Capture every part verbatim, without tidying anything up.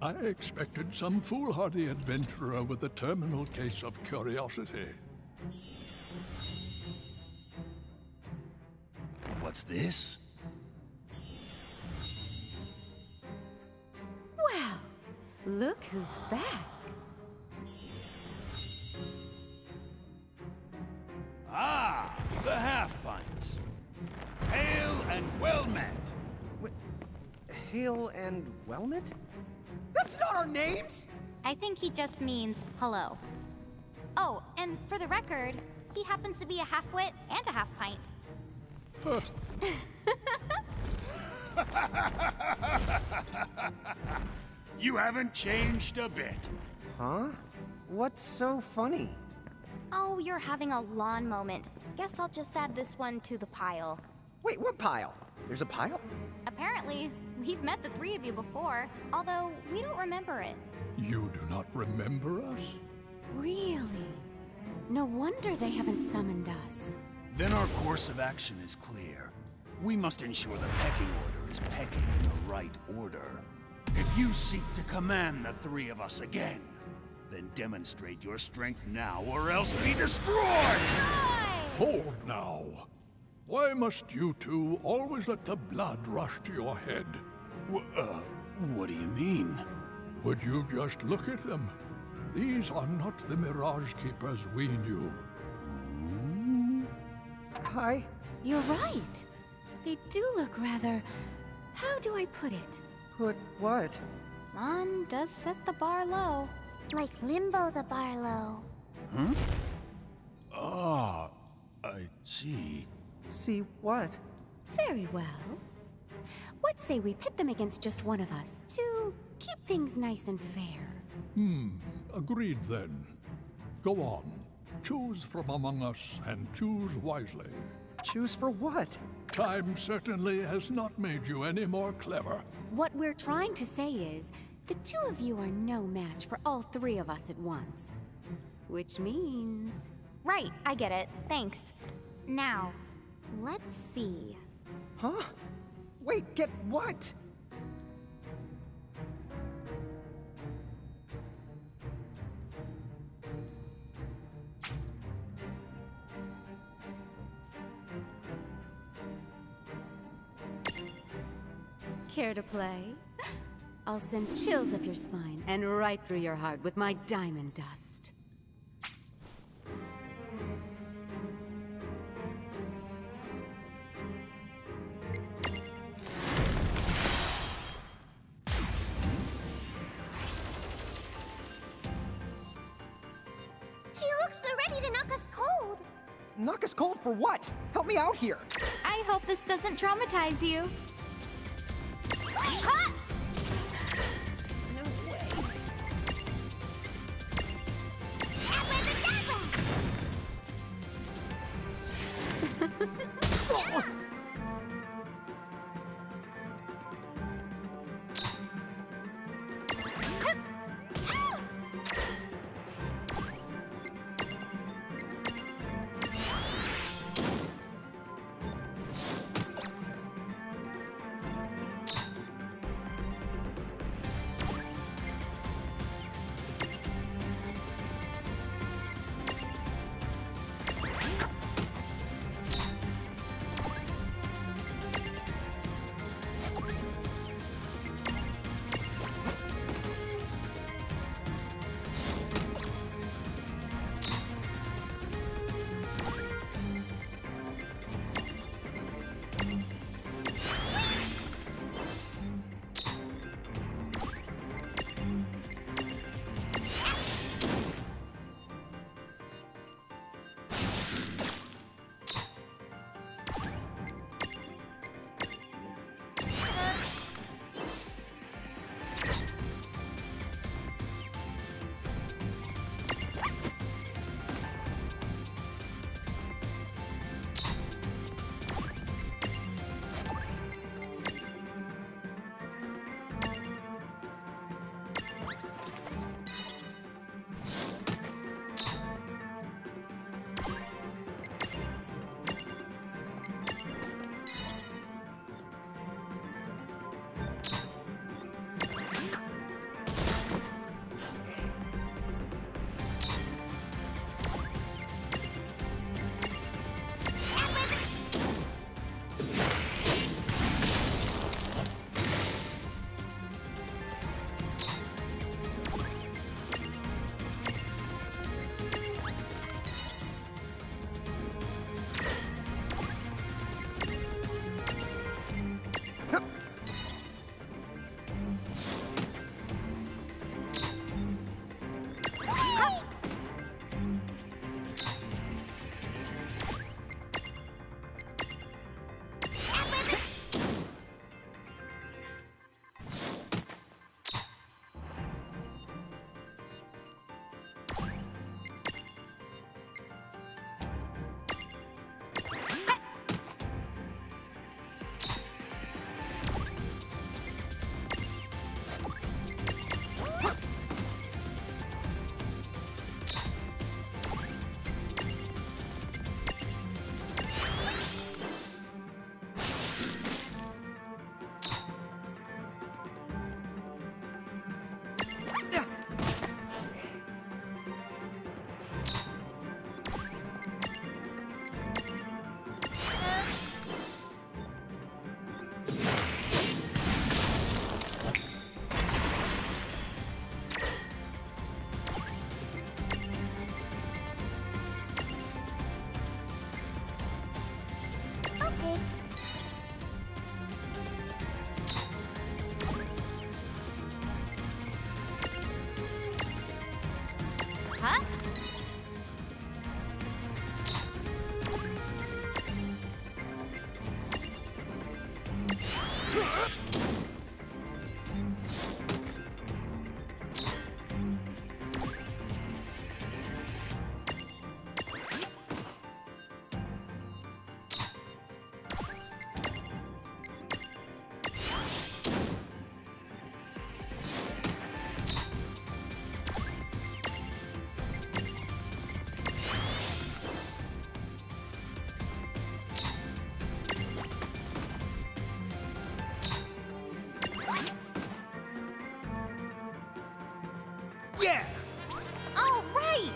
I expected some foolhardy adventurer with a terminal case of curiosity. What's this? Well, look who's back. Ah, the half-pints. Hail and well met. What? Hail and well met? That's not our names! I think he just means hello. Oh, and for the record, he happens to be a half-wit and a half-pint. Huh. You haven't changed a bit. Huh? What's so funny? Oh, you're having a lawn moment. Guess I'll just add this one to the pile. Wait, what pile? There's a pile? Apparently, we've met the three of you before, although we don't remember it. You do not remember us? Really? No wonder they haven't summoned us. Then our course of action is clear. We must ensure the pecking order is pecking in the right order. If you seek to command the three of us again, then demonstrate your strength now or else be destroyed! Hold now. Why must you two always let the blood rush to your head? W uh, what do you mean? Would you just look at them? These are not the Mirage Keepers we knew. Hi. You're right. They do look rather... how do I put it? Put what? Lann does set the bar low. Like Limbo the Barlow. Huh? Ah, I see. See what? Very well. What say we pit them against just one of us, to keep things nice and fair? Hmm, agreed then. Go on. Choose from among us and choose wisely. Choose for what? Time certainly has not made you any more clever. What we're trying to say is, the two of you are no match for all three of us at once. Which means... Right, I get it. Thanks. Now, let's see. Huh? Wait, get what? Care to play? I'll send chills up your spine and right through your heart with my diamond dust. She looks so ready to knock us cold. Knock us cold for what? Help me out here. I hope this doesn't traumatize you. Ha! No way. Okay. Huh? Yeah! All right!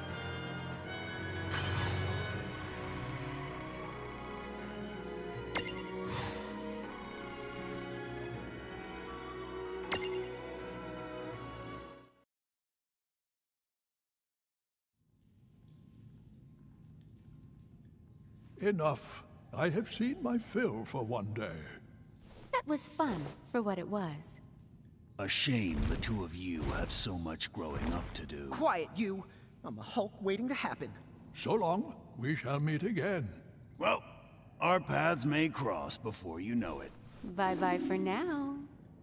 Enough. I have seen my fill for one day. That was fun, for what it was. A shame the two of you have so much growing up to do. Quiet, you! I'm a Hulk waiting to happen. So long. We shall meet again. Well, our paths may cross before you know it. Bye-bye for now.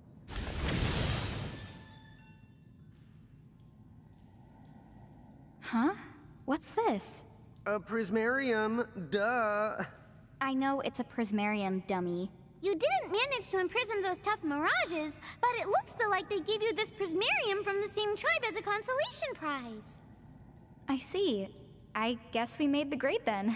Huh? What's this? A prismarium, duh. I know it's a prismarium, dummy. You didn't manage to imprison those tough mirages, but it looks though like they gave you this prismarium from the same tribe as a consolation prize. I see. I guess we made the grade then.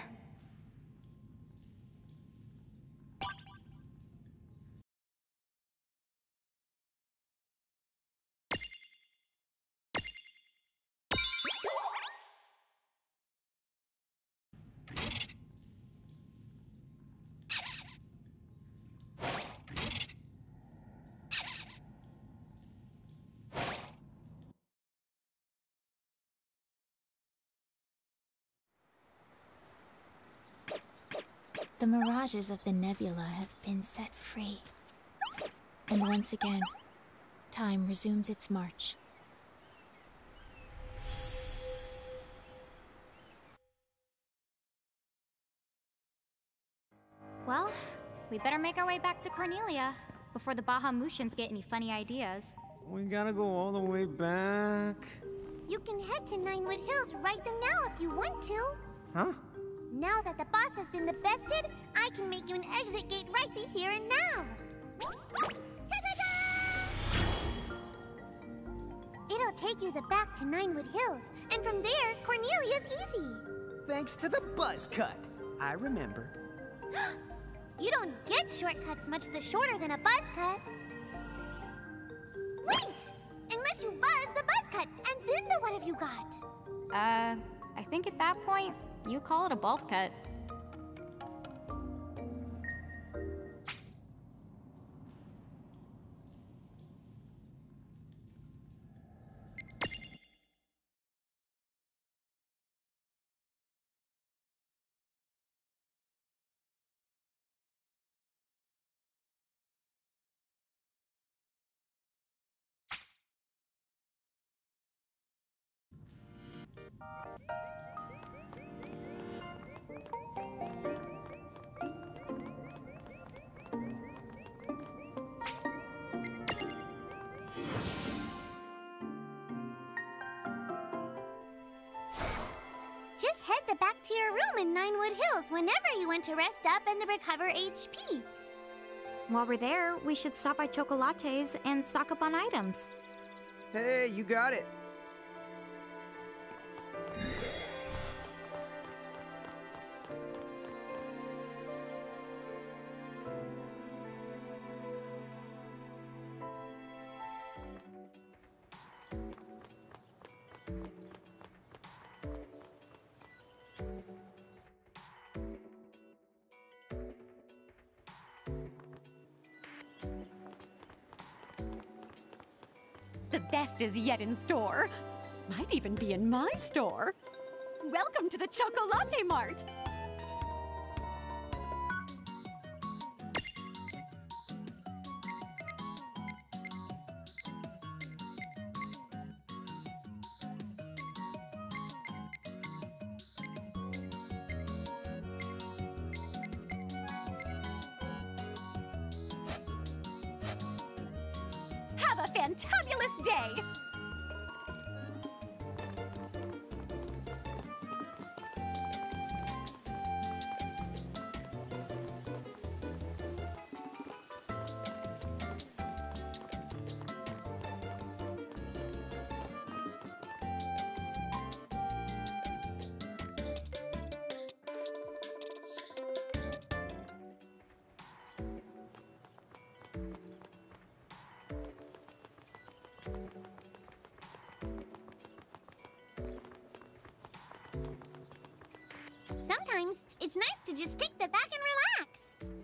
The mirages of the nebula have been set free. And once again, time resumes its march. Well, we better make our way back to Cornelia before the Bahamutians get any funny ideas. We gotta go all the way back. You can head to Ninewood Hills right then now if you want to. Huh? Now that the boss has been the bested, I can make you an exit gate right here and now. Ta-da-da! It'll take you the back to Ninewood Hills, and from there, Cornelia's easy. Thanks to the buzz cut. I remember. You don't get shortcuts much the shorter than a buzz cut. Wait! Unless you buzz the buzz cut, and then the what have you got? Uh, I think at that point, you call it a bolt cut. Just head the back to your room in Ninewood Hills whenever you want to rest up and recover H P. While we're there, we should stop by Chocolates and stock up on items. Hey, you got it. The best is yet in store. Might even be in my store. Welcome to the Chocolate Mart! a fantabulous day! Sometimes it's nice to just kick the back and relax.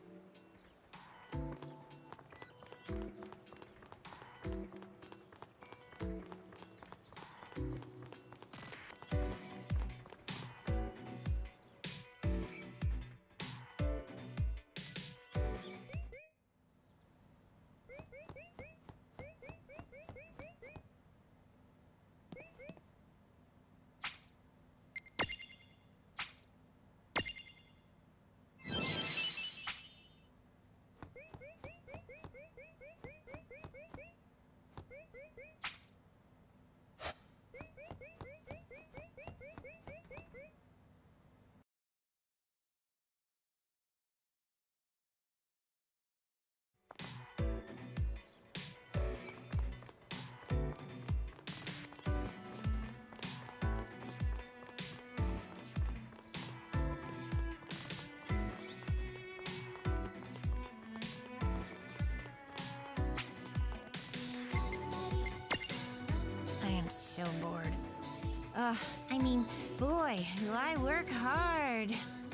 So bored. Uh, I mean, boy, do I work hard.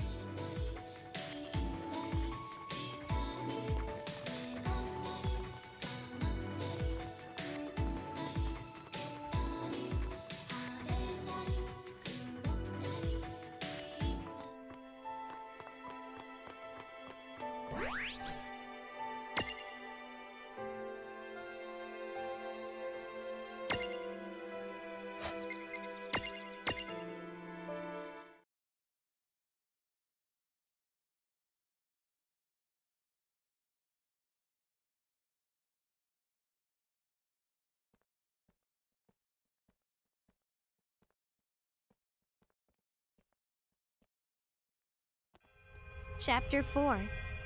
Chapter four.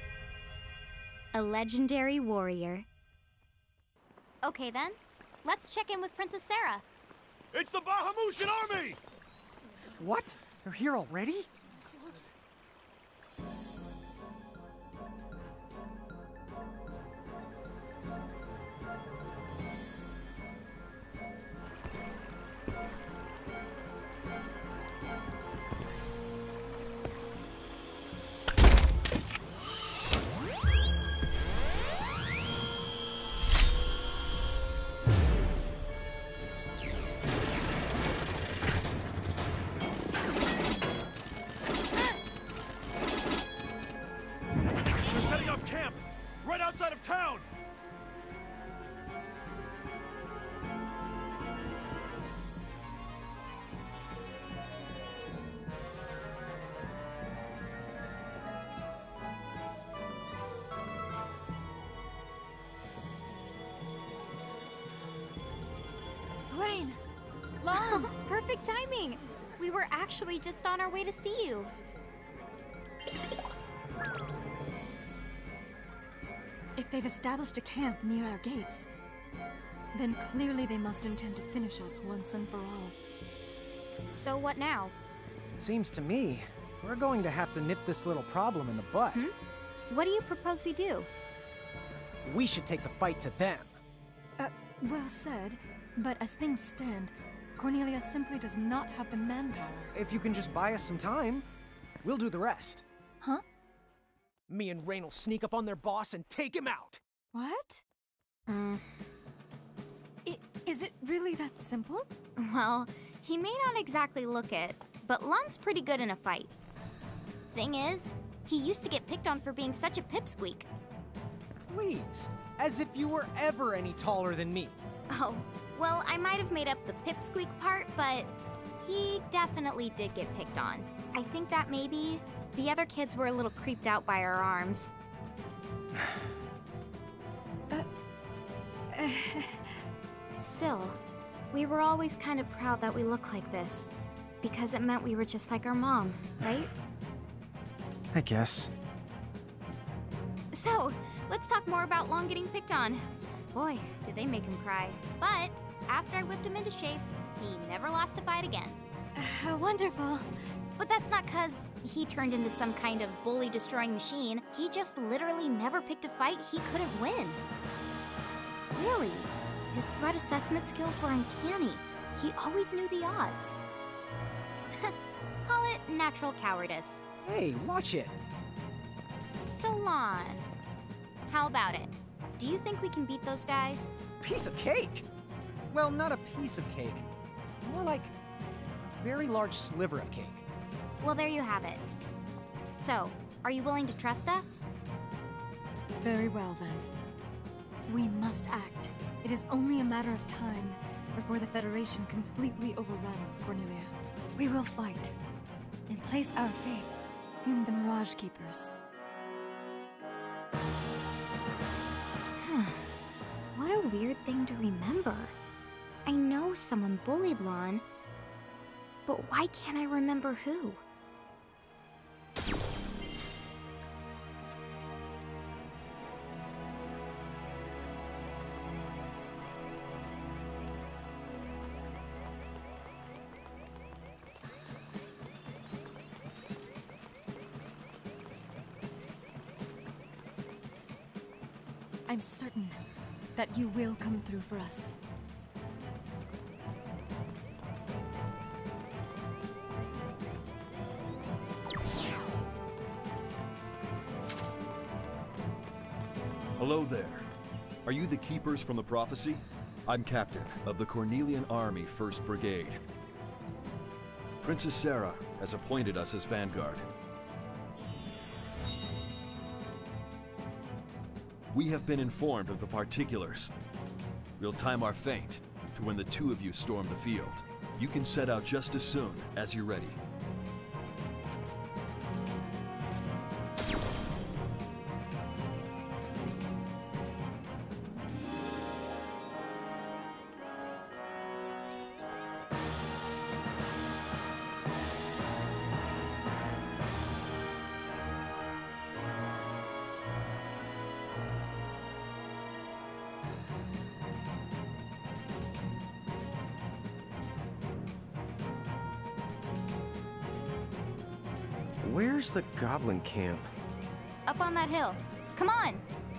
A Legendary Warrior. Okay then, let's check in with Princess Sarah. It's the Bahamutian army! What? They're here already? Outside of town! Reynn! Lann! Perfect timing! We were actually just on our way to see you. If they've established a camp near our gates, then clearly they must intend to finish us once and for all. So what now? Seems to me, we're going to have to nip this little problem in the bud. Hmm? What do you propose we do? We should take the fight to them. Uh, well said, but as things stand, Cornelia simply does not have the manpower. If you can just buy us some time, we'll do the rest. Huh? Me and Reynn will sneak up on their boss and take him out! What? Mm. I, is it really that simple? Well, he may not exactly look it, but Lann's pretty good in a fight. Thing is, he used to get picked on for being such a pipsqueak. Please, as if you were ever any taller than me. Oh, well, I might have made up the pipsqueak part, but he definitely did get picked on. I think that maybe the other kids were a little creeped out by our arms. uh, uh, Still, we were always kind of proud that we look like this. Because it meant we were just like our mom, right? I guess. So, let's talk more about Long getting picked on. Boy, did they make him cry. But, after I whipped him into shape, he never lost a fight again. Uh, wonderful. But that's not cause he turned into some kind of bully-destroying machine. He just literally never picked a fight he couldn't win. Really, his threat assessment skills were uncanny. He always knew the odds. Call it natural cowardice. Hey, watch it. So, Lann, how about it? Do you think we can beat those guys? Piece of cake? Well, not a piece of cake. More like a very large sliver of cake. Well, there you have it. So, are you willing to trust us? Very well, then. We must act. It is only a matter of time before the Federation completely overruns Cornelia. We will fight and place our faith in the Mirage Keepers. Huh. What a weird thing to remember. I know someone bullied Lann, but why can't I remember who? I'm certain that you will come through for us. Hello there. Are you the Keepers from the Prophecy? I'm Captain of the Cornelian Army First Brigade. Princess Sarah has appointed us as Vanguard. We have been informed of the particulars. We'll time our feint to when the two of you storm the field. You can set out just as soon as you're ready. Where's the goblin camp? Up on that hill. Come on!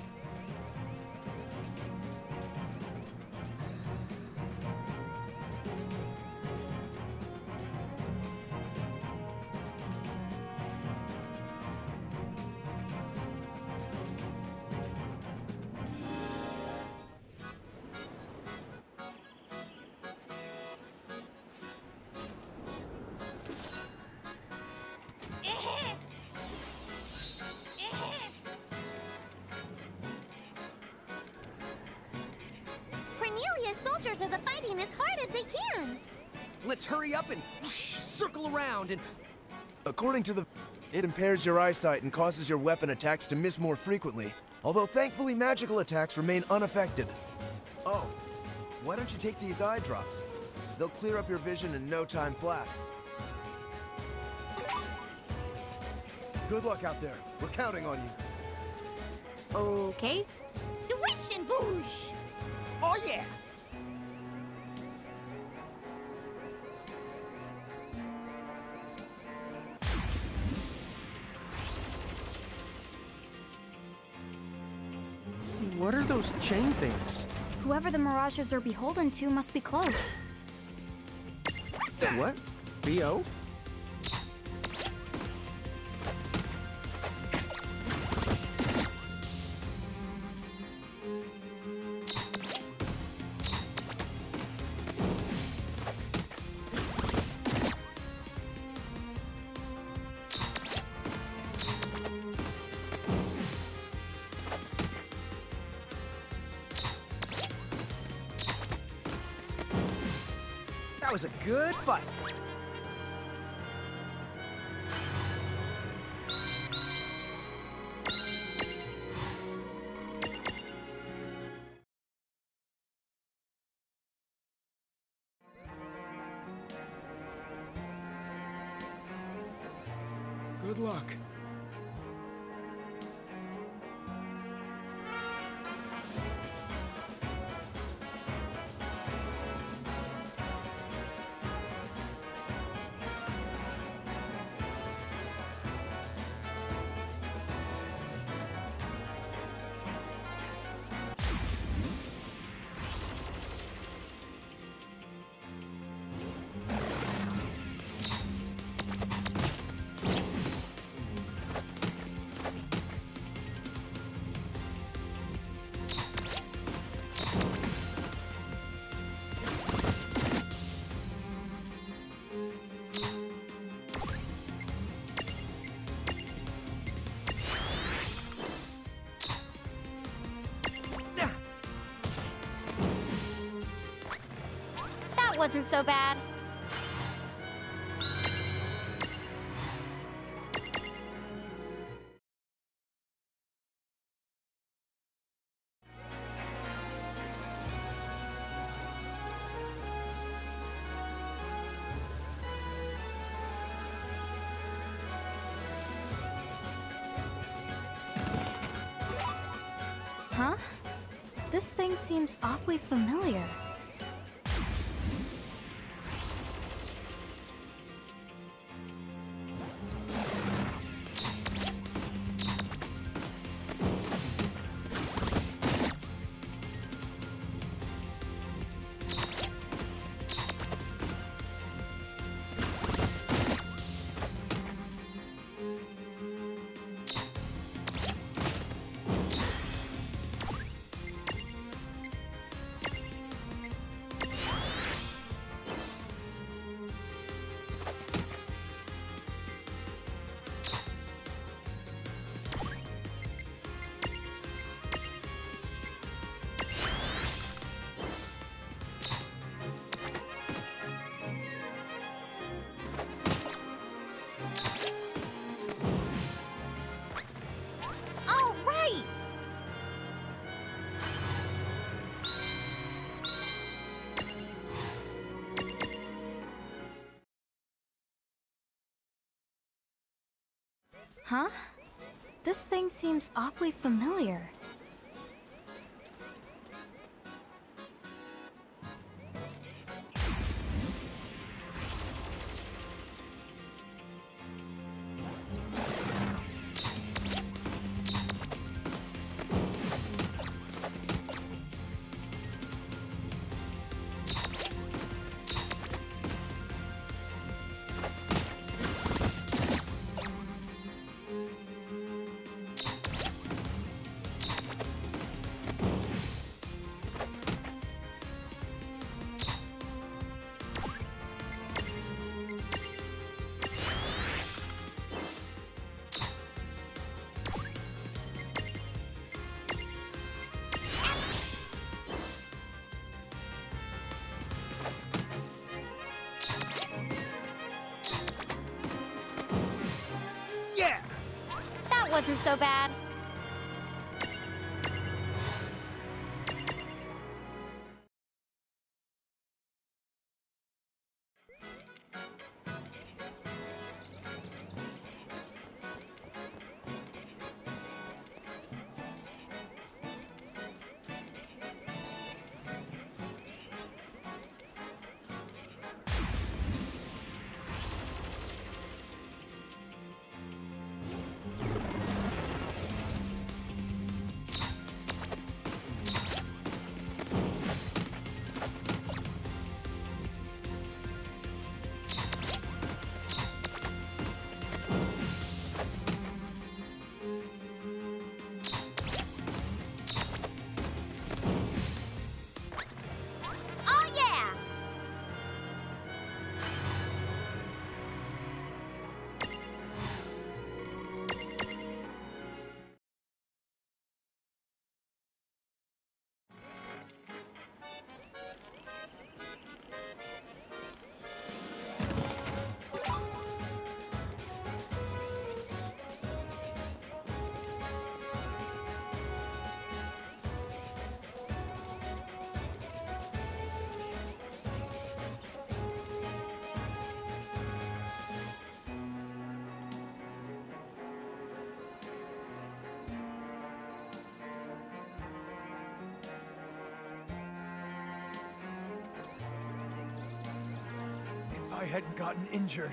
Soldiers are the fighting as hard as they can. Let's hurry up and whoosh, circle around and... According to the... It impairs your eyesight and causes your weapon attacks to miss more frequently. Although thankfully magical attacks remain unaffected. Oh, why don't you take these eye drops? They'll clear up your vision in no time flat. Good luck out there. We're counting on you. Okay. Wish and boosh! Oh yeah! What are those chain things? Whoever the Mirages are beholden to must be close. What? B O? That was a good fight. luck. Wasn't so bad. Huh? This thing seems awfully familiar. Huh? This thing seems awfully familiar. Wasn't so bad. I hadn't gotten injured.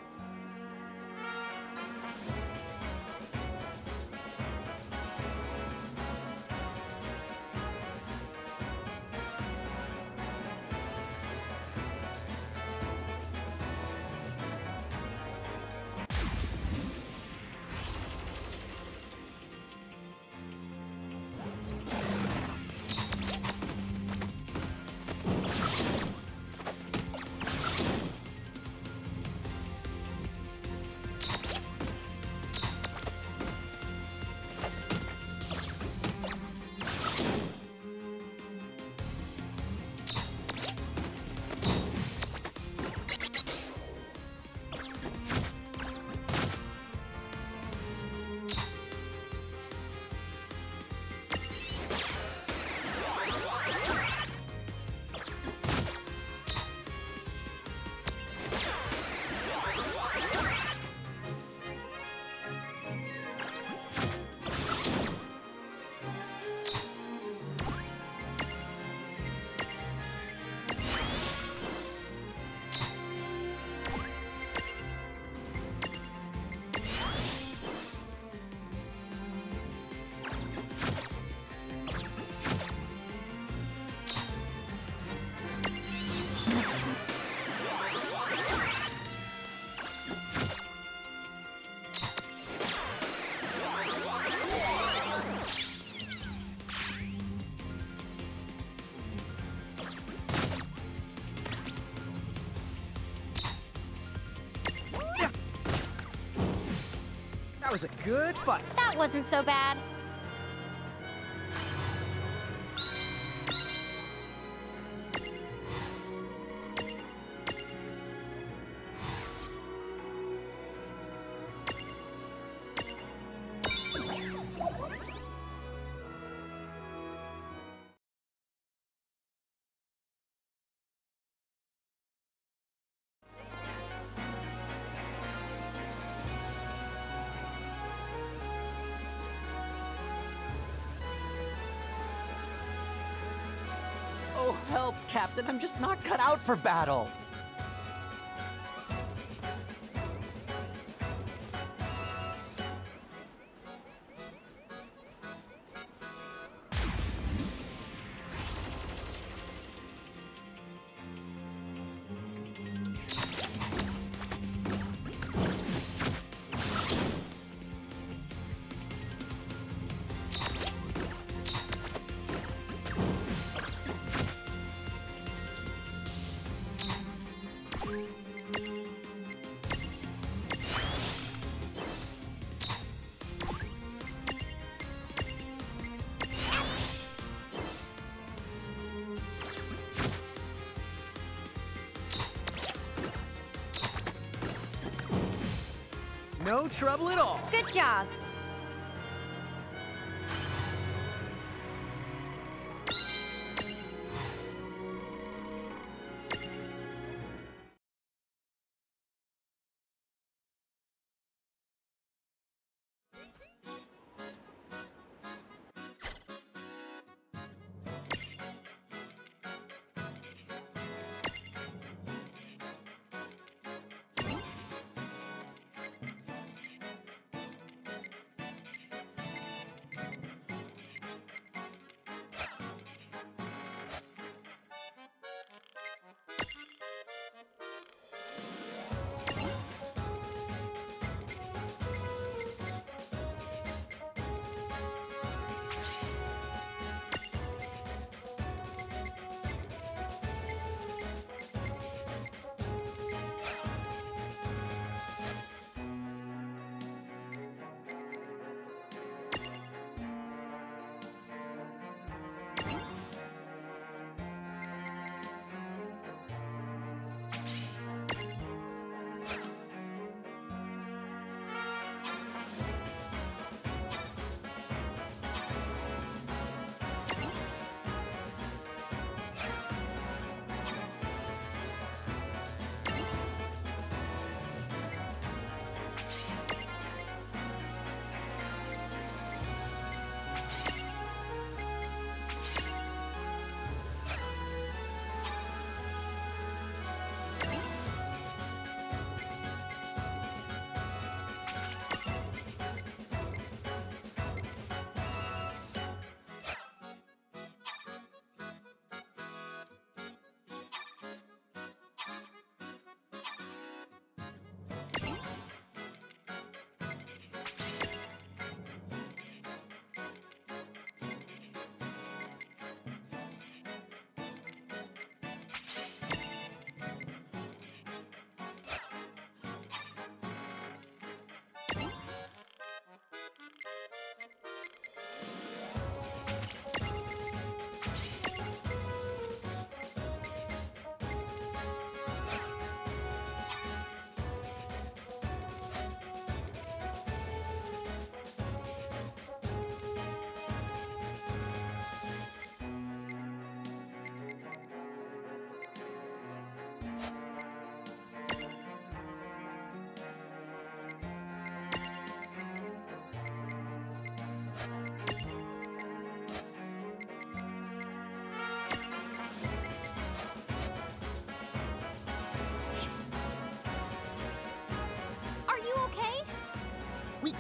That was a good fight. That wasn't so bad. Oh, help, Captain. I'm just not cut out for battle. No trouble at all. Good job.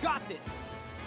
got this!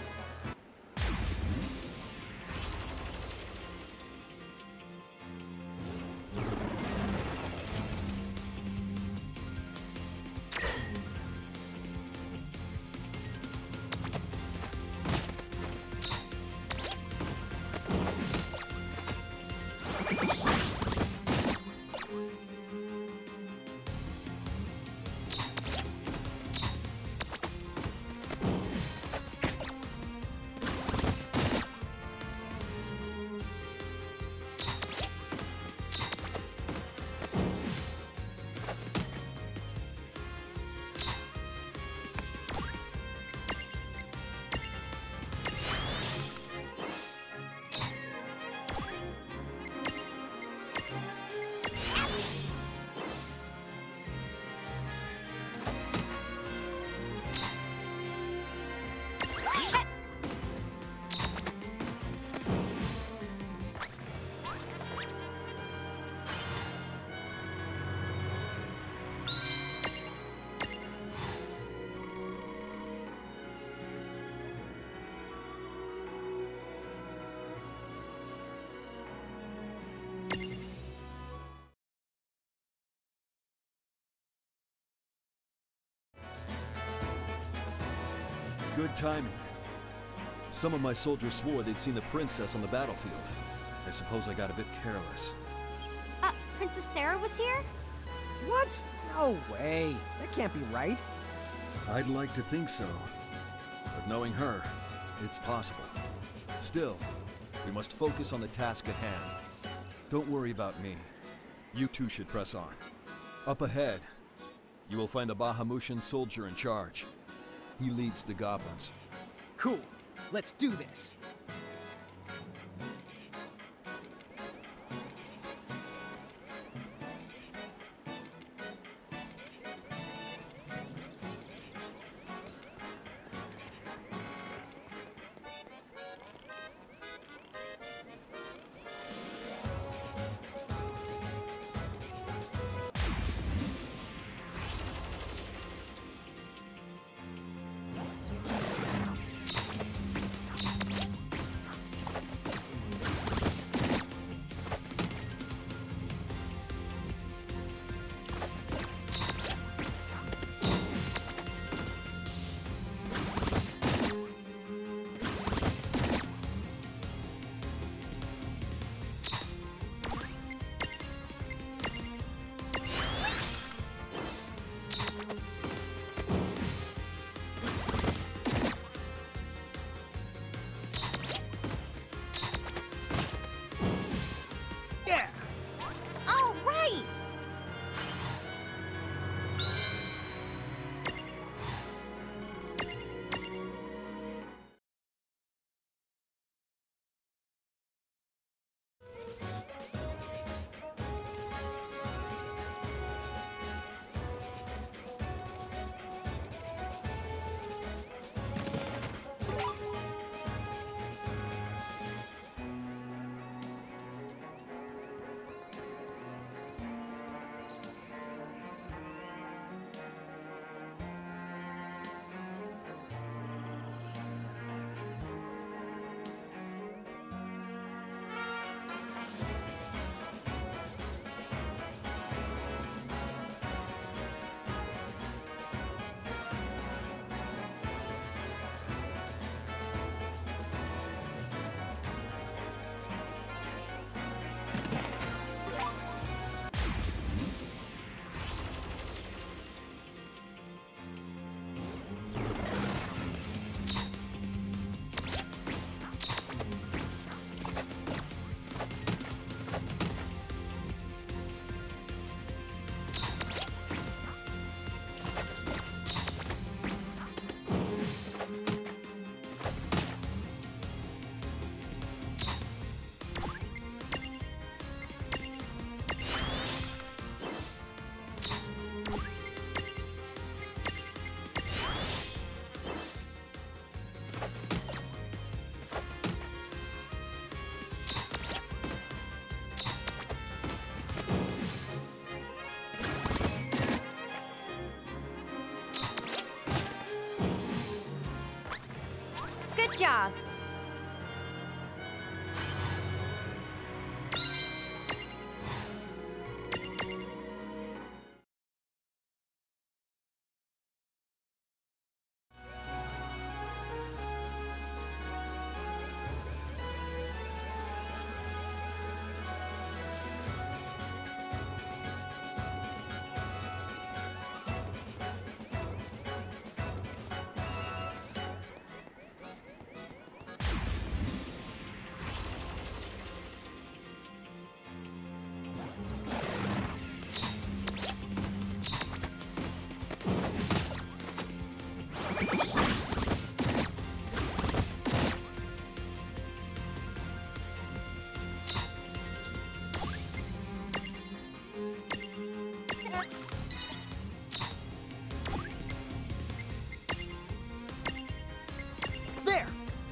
Good timing. Some of my soldiers swore they'd seen the princess on the battlefield. I suppose I got a bit careless. Uh, Princess Sarah was here? What? No way. That can't be right. I'd like to think so. But knowing her, it's possible. Still, we must focus on the task at hand. Don't worry about me. You two should press on. Up ahead, you will find the Bahamutian soldier in charge. He leads the goblins. Cool. Let's do this. Good job. There!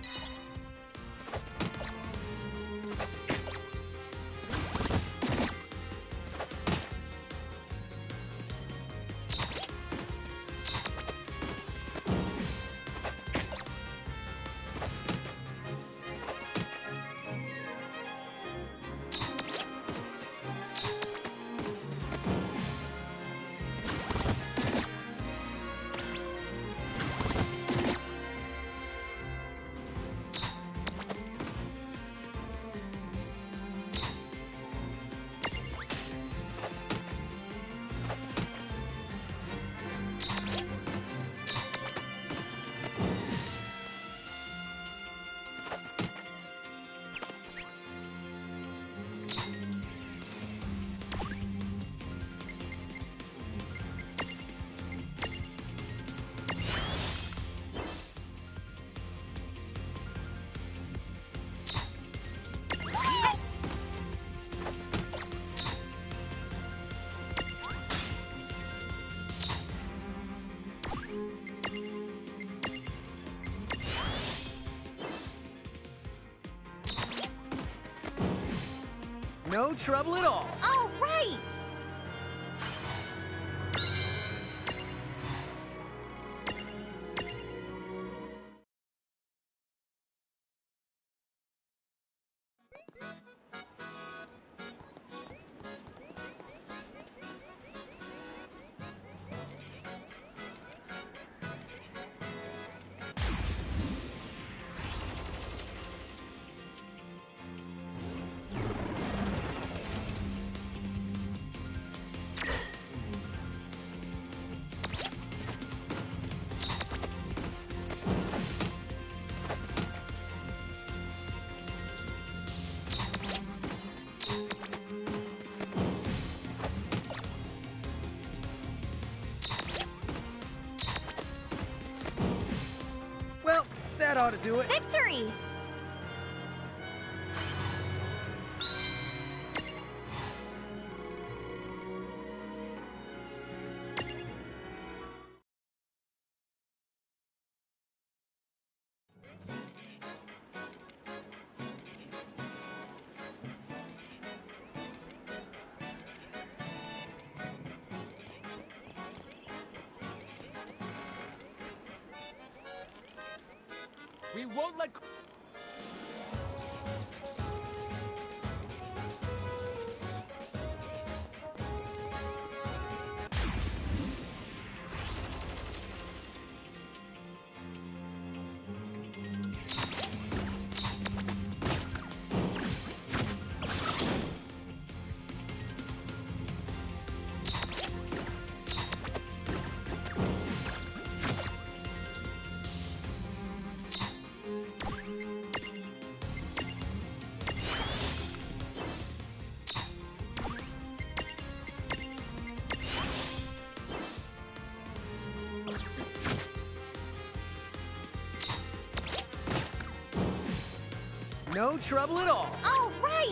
No trouble at all. All right! Well, that ought to do it. Victory! We won't let... No trouble at all. All right!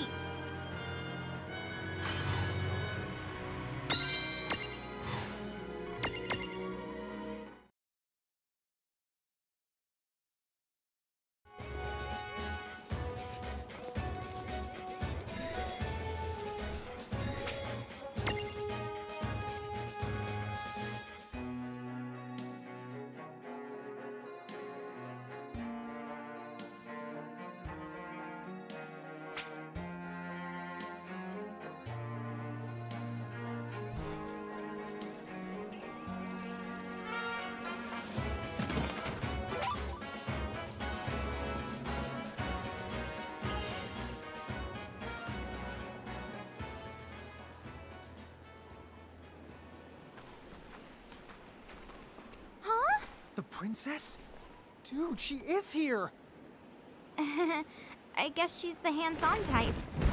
Princess? Dude, she is here! I guess she's the hands-on type.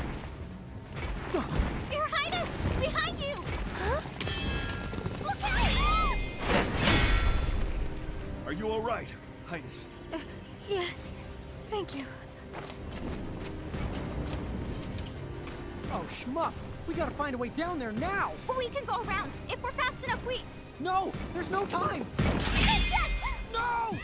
Your Highness! Behind you! Huh? Look out! Are you all right, Highness? Uh, yes, thank you. Oh, schmuck! We gotta find a way down there now! We can go around. If we're fast enough, we... No! There's no time! Princess! No!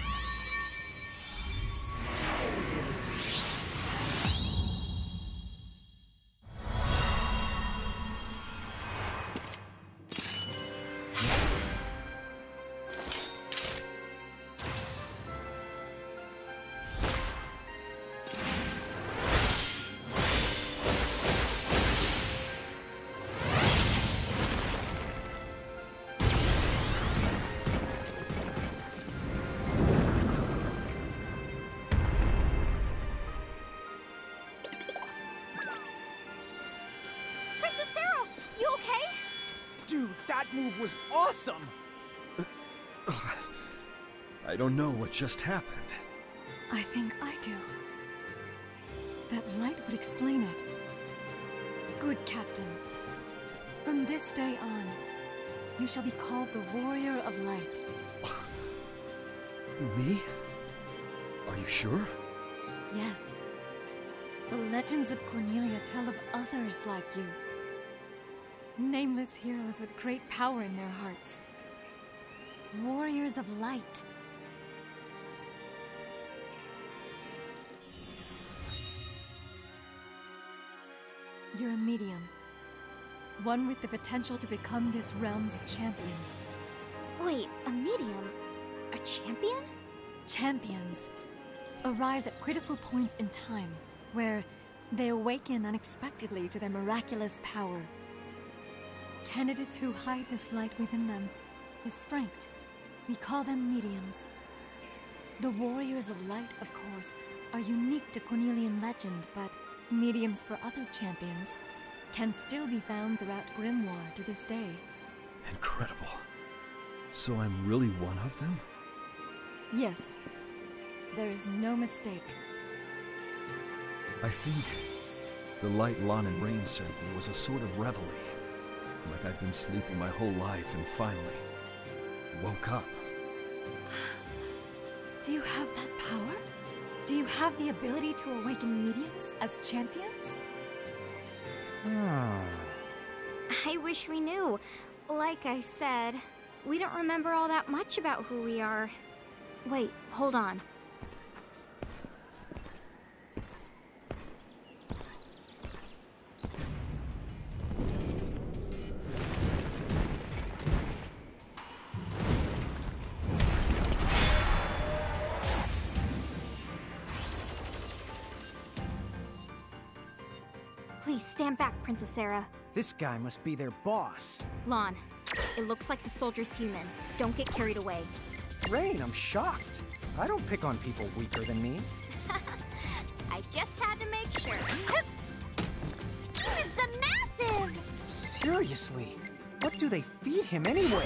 Move was awesome! I don't know what just happened. I think I do. That light would explain it. Good Captain. From this day on, you shall be called the Warrior of Light. Me? Are you sure? Yes. The legends of Cornelia tell of others like you. Nameless heroes with great power in their hearts. Warriors of light. You're a medium. One with the potential to become this realm's champion. Wait, a medium? A champion? Champions arise at critical points in time, where they awaken unexpectedly to their miraculous power. Candidates who hide this light within them, this strength, we call them mediums. The Warriors of Light, of course, are unique to Cornelian legend, but mediums for other champions can still be found throughout Grymoire to this day. Incredible. So I'm really one of them? Yes. There is no mistake. I think the light Lann and Reynn sent me was a sort of reveille. Like I'd been sleeping my whole life and finally woke up. Do you have that power? Do you have the ability to awaken mediums as champions? I wish we knew. Like I said, we don't remember all that much about who we are. Wait, hold on. Please stand back, Princess Sarah. This guy must be their boss. Lann, it looks like the soldier's human. Don't get carried away. Reynn, I'm shocked. I don't pick on people weaker than me. I just had to make sure. He is the massive! Seriously? What do they feed him anyway?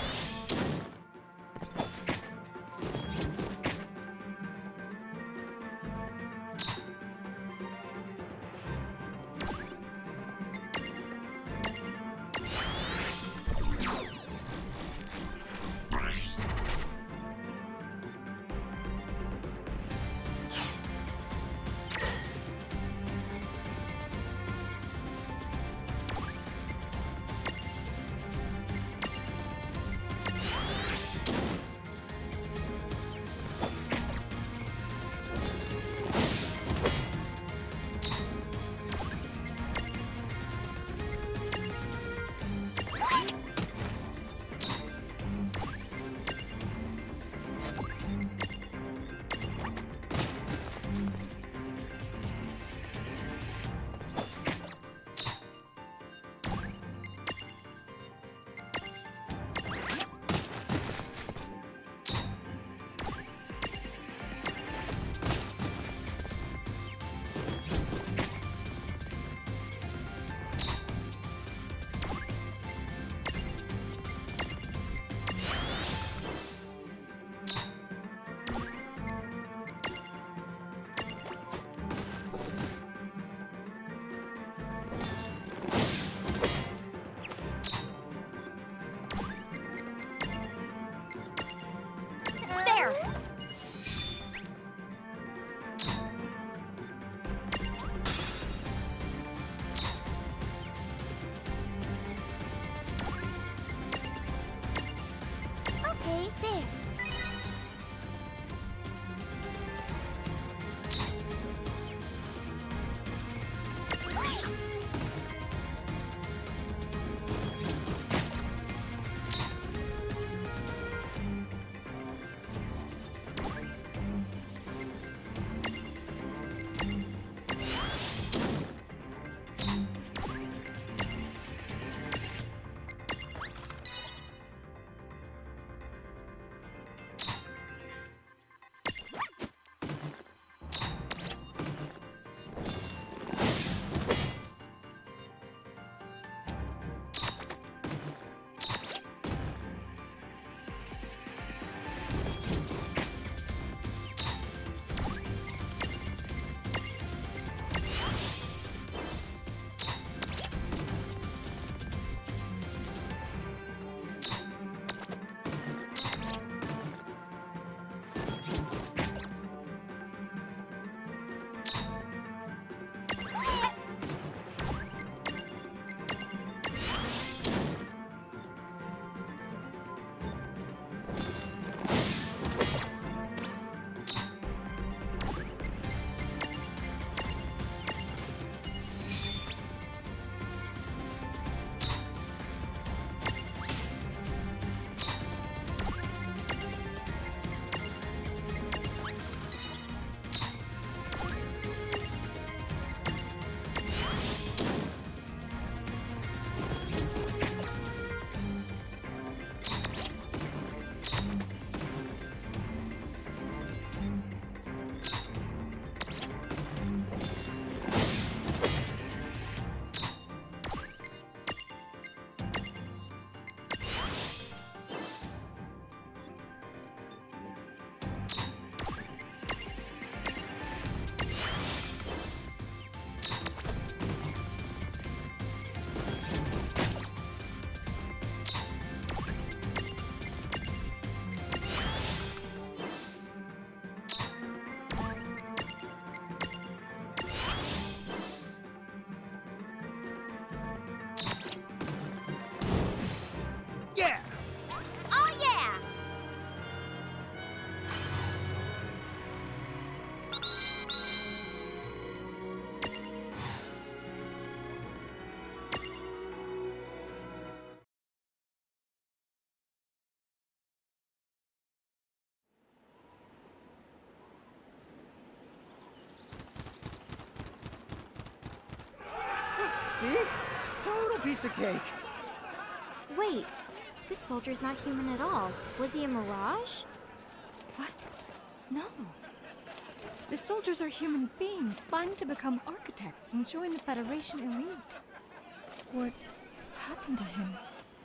See? Total piece of cake. Wait, this soldier's not human at all. Was he a mirage? What? No. The soldiers are human beings, vying to become architects and join the Federation elite. What happened to him?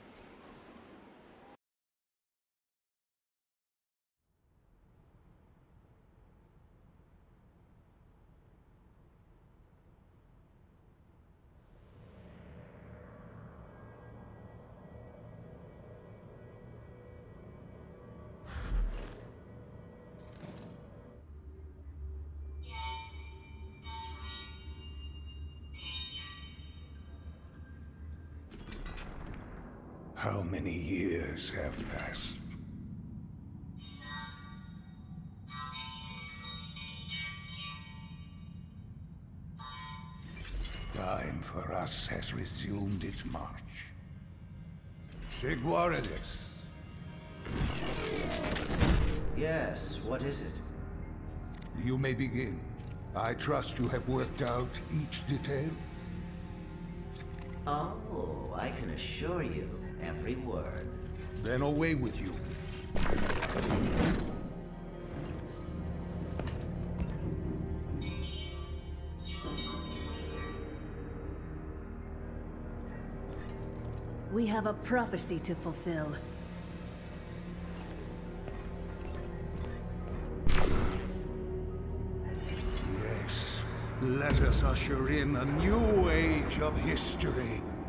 How many years have passed? Time for us has resumed its march. Segwarides. Yes, what is it? You may begin. I trust you have worked out each detail? Oh, I can assure you, every word. Then away with you. We have a prophecy to fulfill. Yes, let us usher in a new age of history.